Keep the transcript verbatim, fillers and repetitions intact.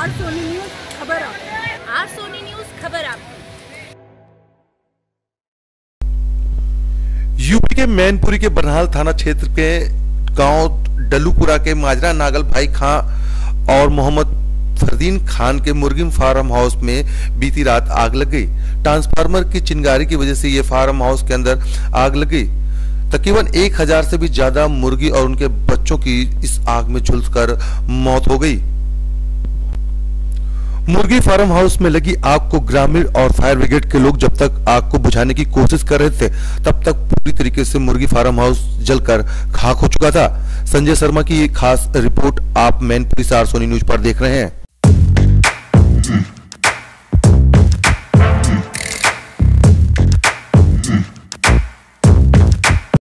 Are Soni news खबर आप are Soni news खबर आप यूपी के मैनपुरी के बरहाल थाना क्षेत्र के गांव डलूपुरा के माजरा नागल भाई खां और मोहम्मद फरदीन खान के मुर्गी फार्म हाउस में बीती रात आग लग गई। ट्रांसफार्मर की चिंगारी की वजह से ये फार्म हाउस के अंदर आग लग गई। तकरीबन एक हजार से भी ज्यादा मुर्गी और उनके बच्चों की इस आग में झुलसकर मौत हो गई। मुर्गी फार्म हाउस में लगी आग को ग्रामीण और फायर ब्रिगेड के लोग जब तक आग को बुझाने की कोशिश कर रहे थे, तब तक पूरी तरीके से मुर्गी फार्म हाउस जलकर खाक हो चुका था। संजय शर्मा की ये खास रिपोर्ट आप मैनपुरी से आर सोनी न्यूज पर देख रहे हैं।